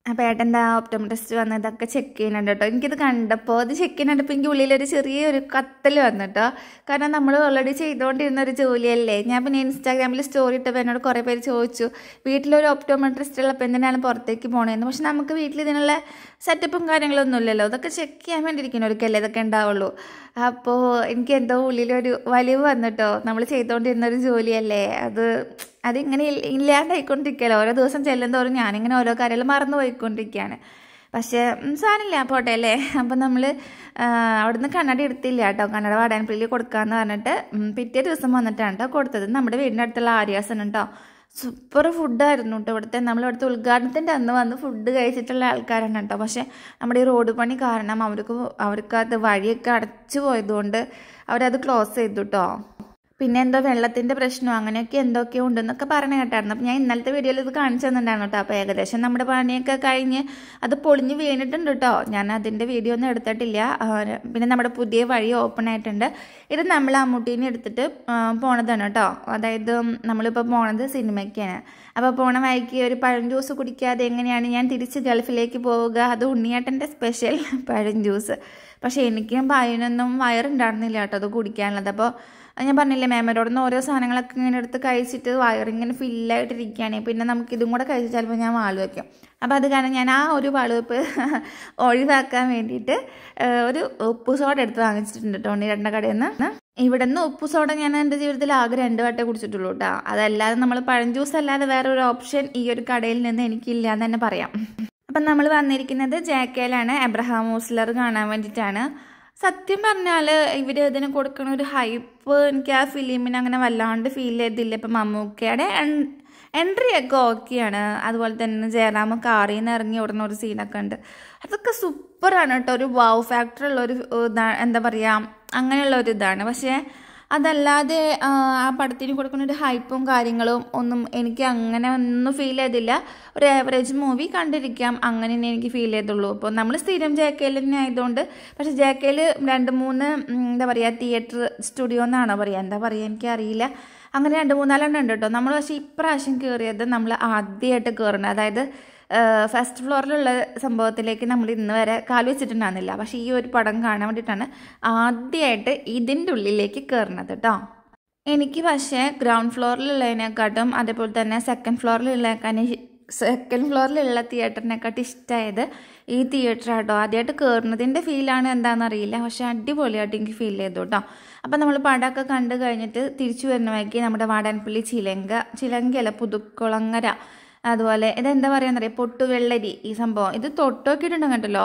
അപ്പോൾ ഏട്ടൻ്റെ ആ ഒപ്റ്റോമെട്രിസ്റ്റ് വന്ന് ഇതൊക്കെ ചെക്ക് ചെയ്യുന്നുണ്ട് കേട്ടോ. എനിക്കിത് കണ്ടപ്പോൾ അത് ചെക്ക് ചെയ്യുന്നുണ്ടപ്പോൾ എനിക്ക് ഉള്ളിലൊരു ചെറിയൊരു കത്തൽ വന്നിട്ടോ. കാരണം നമ്മൾ ഓൾറെഡി ചെയ്തുകൊണ്ടിരുന്ന ഒരു ജോലിയല്ലേ. ഞാൻ പിന്നെ ഇൻസ്റ്റാഗ്രാമിൽ സ്റ്റോറി ഇട്ടപ്പോൾ എന്നോട് കുറേ പേര് ചോദിച്ചു വീട്ടിലൊരു ഒപ്റ്റോമെട്രിസ്റ്റ് ഉള്ളപ്പോൾ എന്തിനാണ് പുറത്തേക്ക് പോകണമെന്ന്. പക്ഷെ നമുക്ക് വീട്ടിൽ ഇതിനുള്ള സെറ്റപ്പും കാര്യങ്ങളൊന്നും ഇല്ലല്ലോ. അതൊക്കെ ചെക്ക് ചെയ്യാൻ വേണ്ടിയിരിക്കുന്നു ഒരിക്കലേ ഇതൊക്കെ ഉണ്ടാവുള്ളൂ. അപ്പോൾ എനിക്ക് എന്തോ ഉള്ളിലൊരു വലിവ് വന്നിട്ടോ. നമ്മൾ ചെയ്തുകൊണ്ടിരുന്നൊരു ജോലിയല്ലേ, അത് അതിങ്ങനെ ഇല്ലാണ്ടായിക്കൊണ്ടിരിക്കുകയല്ലോ. ഓരോ ദിവസം ചെല്ലുന്തോറും ഞാനിങ്ങനെ ഓരോ കാര്യങ്ങൾ മറന്നു പോയിക്കൊണ്ടിരിക്കുകയാണ്. പക്ഷേ സാരമില്ല, പോട്ടെ അല്ലേ. അപ്പം നമ്മൾ അവിടുന്ന് കണ്ണട എടുത്തില്ല കേട്ടോ. കണ്ണട വാടാൻപള്ളിയിൽ കൊടുക്കാമെന്ന് പറഞ്ഞിട്ട് പിറ്റേ ദിവസം വന്നിട്ടാണ് കേട്ടോ കൊടുത്തത്. നമ്മുടെ വീടിൻ്റെ അടുത്തുള്ള ആര്യാസൻ കേട്ടോ. സൂപ്പർ ഫുഡായിരുന്നു കേട്ടോ ഇവിടുത്തെ. നമ്മളിവിടുത്തെ ഉദ്ഘാടനത്തിൻ്റെ അന്ന് വന്ന് ഫുഡ് കഴിച്ചിട്ടുള്ള ആൾക്കാരാണ് കേട്ടോ. പക്ഷേ നമ്മുടെ ഈ റോഡ് പണി കാരണം അവർക്ക് അവർക്ക് അത് വഴിയൊക്കെ അടച്ചു പോയതുകൊണ്ട് അവരത് ക്ലോസ് ചെയ്തു കേട്ടോ. പിന്നെ എന്തോ വെള്ളത്തിൻ്റെ പ്രശ്നം അങ്ങനെയൊക്കെ എന്തൊക്കെയോ ഉണ്ടെന്നൊക്കെ പറഞ്ഞു കേട്ടായിരുന്നു. അപ്പോൾ ഞാൻ ഇന്നലത്തെ വീഡിയോയിൽ ഇത് കാണിച്ചു തന്നിട്ടുണ്ടായിരുന്നു കേട്ടോ. അപ്പോൾ ഏകദേശം നമ്മുടെ പണിയൊക്കെ കഴിഞ്ഞ് അത് പൊളിഞ്ഞ് വീണിട്ടുണ്ട് കേട്ടോ. ഞാൻ അതിൻ്റെ വീഡിയോ ഒന്നും എടുത്തിട്ടില്ല. പിന്നെ നമ്മുടെ പുതിയ വഴി ഓപ്പൺ ആയിട്ടുണ്ട്. ഇത് നമ്മൾ അമ്മൂട്ടീനെ എടുത്തിട്ട് പോണതാണ് കേട്ടോ. അതായത് നമ്മളിപ്പോൾ പോണത് സിനിമയ്ക്കാണ്. അപ്പോൾ പോണ വഴിക്ക് ഒരു പഴം ജ്യൂസ് കുടിക്കാതെ എങ്ങനെയാണ് ഞാൻ തിരിച്ച് ഗൾഫിലേക്ക് പോവുക. അത് ഉണ്ണിയേട്ടൻ്റെ സ്പെഷ്യൽ പഴം ജ്യൂസ്. പക്ഷേ എനിക്കും പായനൊന്നും വയറുണ്ടായിരുന്നില്ല കേട്ടോ അത് കുടിക്കാനുള്ളത്. അപ്പോൾ ഞാൻ പറഞ്ഞില്ലേ മേമരോട് നിന്ന് ഓരോ സാധനങ്ങളൊക്കെ ഇങ്ങനെ എടുത്ത് കഴിച്ചിട്ട് വയറിങ്ങനെ ഫില്ലായിട്ടിരിക്കുകയാണ്. പിന്നെ നമുക്ക് ഇതും കൂടെ കഴിച്ച് ചിലപ്പോൾ ഞാൻ വാൾ വയ്ക്കും. അപ്പോൾ അത് കാരണം ഞാൻ ആ ഒരു വാളുവെപ്പ് ഒഴിവാക്കാൻ വേണ്ടിയിട്ട് ഒരു ഉപ്പ് സോഡ എടുത്ത് വാങ്ങിച്ചിട്ടുണ്ട് കേട്ടോ ഉണ്ണിയേട്ടൻ്റെ കടയിൽ നിന്ന്. ഇവിടെ നിന്ന് ഉപ്പ് സോഡ ഞാൻ എൻ്റെ ജീവിതത്തിൽ ആകെ രണ്ട് വട്ടേ കുടിച്ചിട്ടുള്ളൂ കേട്ടോ. അതല്ലാതെ നമ്മൾ പഴം ജ്യൂസ് അല്ലാതെ വേറെ ഒരു ഓപ്ഷൻ ഈ ഒരു കടയിൽ നിന്ന് എനിക്കില്ല എന്ന് തന്നെ പറയാം. അപ്പം നമ്മൾ വന്നിരിക്കുന്നത് ജെ കെയിലാണ്. എബ്രഹാം മൂസ്ലർ കാണാൻ വേണ്ടിയിട്ടാണ്. സത്യം പറഞ്ഞാൽ ഇവർ ഇതിന് കൊടുക്കുന്ന ഒരു ഹൈപ്പ് എനിക്ക് ആ ഫിലിമിന് അങ്ങനെ വല്ലാണ്ട് ഫീൽ ചെയ്തില്ല. ഇപ്പം മമ്മൂക്കയുടെ എൻട്രി ഒക്കെ ഓക്കെയാണ്. അതുപോലെ തന്നെ ജയറാം കാറിൽ നിന്ന് ഇറങ്ങി ഓടുന്ന ഒരു സീനൊക്കെ ഉണ്ട്. അതൊക്കെ സൂപ്പറാണ് കേട്ടോ. ഒരു വാവ് ഫാക്ടർ ഉള്ളൊരു ഇതാണ്, എന്താ പറയുക, അങ്ങനെയുള്ള ഒരു ഇതാണ്. പക്ഷേ അതല്ലാതെ ആ പടത്തിന് കൊടുക്കുന്ന ഒരു ഹൈപ്പും കാര്യങ്ങളും ഒന്നും എനിക്ക് അങ്ങനെ ഒന്നും ഫീൽ ചെയ്തില്ല. ഒരു ആവറേജ് മൂവി കണ്ടിരിക്കാം അങ്ങനെ തന്നെ എനിക്ക് ഫീൽ ചെയ്തുള്ളൂ. അപ്പോൾ നമ്മൾ സ്ഥിരം ജെ കെയിൽ തന്നെ ആയതുകൊണ്ട്. പക്ഷേ ജെ കെയിൽ രണ്ട് മൂന്ന് എന്താ പറയുക തിയേറ്റർ സ്റ്റുഡിയോ എന്നാണോ പറയുക, എന്താ പറയുക എനിക്കറിയില്ല. അങ്ങനെ രണ്ട് മൂന്നാലെണ്ണം ഉണ്ട് കേട്ടോ. നമ്മൾ പക്ഷേ ഇപ്രാവശ്യം കയറിയത് നമ്മൾ ആദ്യമായിട്ട് കയറുന്നത്, അതായത് ഫസ്റ്റ് ഫ്ലോറിലുള്ള സംഭവത്തിലേക്ക് നമ്മൾ ഇന്ന് വരെ കാല് വെച്ചിട്ടുണ്ടായിരുന്നില്ല. പക്ഷേ ഈ ഒരു പടം കാണാൻ വേണ്ടിയിട്ടാണ് ആദ്യമായിട്ട് ഇതിൻ്റെ ഉള്ളിലേക്ക് കയറുന്നത് കേട്ടോ. എനിക്ക് പക്ഷേ ഗ്രൗണ്ട് ഫ്ലോറിലുള്ളതിനെക്കാട്ടും അതേപോലെ തന്നെ സെക്കൻഡ് ഫ്ലോറിലുള്ളതിനെക്കാട്ടും സെക്കൻഡ് ഫ്ലോറിലുള്ള തിയേറ്ററിനെക്കാട്ടും ഇഷ്ടമായത് ഈ തിയേറ്റർ കേട്ടോ. ആദ്യമായിട്ട് കയറുന്നതിൻ്റെ ഫീലാണ് എന്താണെന്നറിയില്ല, പക്ഷേ അടിപൊളിയായിട്ട് എനിക്ക് ഫീൽ ചെയ്തു കേട്ടോ. അപ്പം നമ്മൾ പടമൊക്കെ കണ്ടു കഴിഞ്ഞിട്ട് തിരിച്ചു വരുന്ന വഴിക്ക് നമ്മുടെ വാടാൻപള്ളി ചിലങ്ക ചിലങ്കയല്ല പുതുക്കുളങ്ങര, അതുപോലെ ഇതെന്താ പറയുക പൊട്ടുവെള്ളരി ഈ സംഭവം ഇത് തൊട്ടോക്കിയിട്ടുണ്ടെങ്കിൽ കേട്ടല്ലോ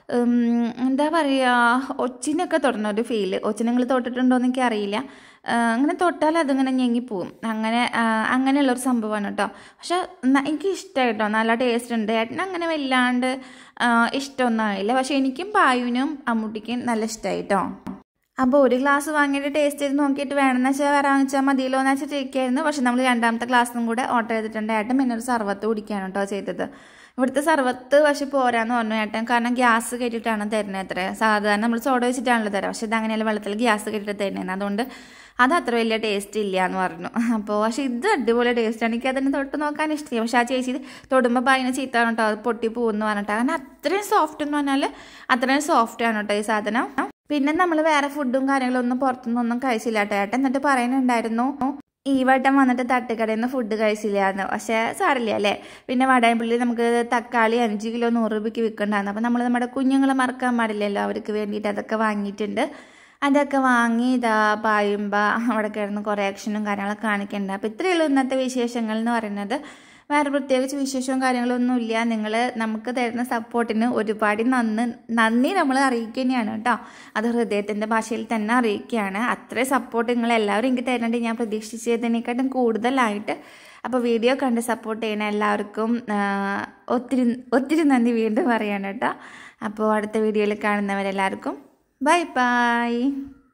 എന്താ പറയുക ഒച്ചിനൊക്കെ തൊടുന്ന ഒരു ഫീല്. ഒച്ചിനെ നിങ്ങൾ തൊട്ടിട്ടുണ്ടോ എന്ന് എനിക്കറിയില്ല. അങ്ങനെ തൊട്ടാൽ അതിങ്ങനെ ഞെങ്ങിപ്പോവും. അങ്ങനെ അങ്ങനെയുള്ളൊരു സംഭവമാണ് കേട്ടോ. പക്ഷെ എനിക്ക് ഇഷ്ടമായി കേട്ടോ, നല്ല ടേസ്റ്റ് ഉണ്ട്. ഏട്ടന് അങ്ങനെ വല്ലാണ്ട് ഇഷ്ടമൊന്നും ആയില്ല. പക്ഷെ എനിക്കും പായുവിനും അമ്മൂട്ടിക്കും നല്ല ഇഷ്ടമായി കേട്ടോ. അപ്പോൾ ഒരു ഗ്ലാസ് വാങ്ങിയിട്ട് ടേസ്റ്റ് ചെയ്ത് നോക്കിയിട്ട് വേണമെന്ന് വെച്ചാൽ വരാമെന്ന് വെച്ചാൽ മതിയല്ലോ എന്ന് വെച്ചിട്ട് ഇരിക്കുകയായിരുന്നു. പക്ഷെ നമ്മൾ രണ്ടാമത്തെ ഗ്ലാസും കൂടെ ഓർഡർ ചെയ്തിട്ടുണ്ട്. ഏട്ടൻ പിന്നെ ഒരു സർവത്ത് കുടിക്കുകയാണ് കേട്ടോ ചെയ്തത്. ഇവിടുത്തെ സർവത്ത് പക്ഷെ പോരാന്ന് പറഞ്ഞു ഏട്ടൻ. കാരണം ഗ്യാസ് കയറ്റിയിട്ടാണ് തരുന്നത് അത്ര. സാധാരണ നമ്മൾ സോഡ വെച്ചിട്ടാണല്ലോ തരാം, പക്ഷെ ഇതങ്ങനെയല്ല വെള്ളത്തിൽ ഗ്യാസ് കയറ്റിയിട്ട് തരുന്നത്. അതുകൊണ്ട് അത് അത്ര വലിയ ടേസ്റ്റ് ഇല്ല എന്ന് പറഞ്ഞു. അപ്പോൾ പക്ഷെ ഇത് അടിപൊളി ടേസ്റ്റാണ്. എനിക്ക് അതിനെ തൊട്ട് നോക്കാൻ ഇഷ്ടമായി. പക്ഷെ ആ ചേച്ചി തൊടുമ്പോൾ പായനെ ചീത്ത കേട്ടോ, അത് പൊട്ടി പോകുമെന്ന് പറഞ്ഞിട്ട്. കാരണം അത്രയും സോഫ്റ്റ് എന്ന് പറഞ്ഞാൽ അത്രയും സോഫ്റ്റാണ് കേട്ടോ ഈ സാധനം. പിന്നെ നമ്മൾ വേറെ ഫുഡും കാര്യങ്ങളൊന്നും പുറത്തുനിന്നൊന്നും കഴിച്ചില്ല കേട്ടോ. ഏട്ടൻ എന്നിട്ട് പറയുന്നുണ്ടായിരുന്നു ഈ വട്ടം വന്നിട്ട് തട്ടുകടയിൽ നിന്ന് ഫുഡ് കഴിച്ചില്ല എന്ന്. പക്ഷേ സാറില്ല അല്ലേ. പിന്നെ വാടാൻപള്ളി നമുക്ക് തക്കാളി അഞ്ച് കിലോ നൂറ് രൂപയ്ക്ക് വിൽക്കണ്ടായിരുന്നു. അപ്പം നമ്മൾ നമ്മുടെ കുഞ്ഞുങ്ങളെ മറക്കാൻ പാടില്ലല്ലോ, അവർക്ക് വേണ്ടിയിട്ട് അതൊക്കെ വാങ്ങിയിട്ടുണ്ട്. അതൊക്കെ വാങ്ങി ഇതാ പായുമ്പോൾ അവിടെ കിടന്ന് കുറേ ആക്ഷനും കാര്യങ്ങളൊക്കെ കാണിക്കുന്നുണ്ട്. അപ്പോൾ ഇത്രയേ ഉള്ളൂ ഇന്നത്തെ വിശേഷങ്ങൾ എന്ന് പറയുന്നത്. വേറെ പ്രത്യേകിച്ച് വിശേഷവും കാര്യങ്ങളൊന്നും ഇല്ല. നിങ്ങൾ നമുക്ക് തരുന്ന സപ്പോർട്ടിന് ഒരുപാട് നന്ദി നന്ദി നമ്മൾ അറിയിക്കുകയാണ് കേട്ടോ. അത് ഹൃദയത്തിൻ്റെ ഭാഷയിൽ തന്നെ അറിയിക്കുകയാണ്. അത്രയും സപ്പോർട്ട് നിങ്ങൾ എല്ലാവരും എനിക്ക് തരേണ്ടത് ഞാൻ പ്രതീക്ഷിച്ചതിനേക്കാട്ടും കൂടുതലായിട്ട്. അപ്പോൾ വീഡിയോ കണ്ട് സപ്പോർട്ട് ചെയ്യുന്ന എല്ലാവർക്കും ഒത്തിരി ഒത്തിരി നന്ദി വീണ്ടും പറയാണ് കേട്ടോ. അപ്പോൾ അടുത്ത വീഡിയോയിൽ കാണുന്നവരെല്ലാവർക്കും ബൈ ബൈ.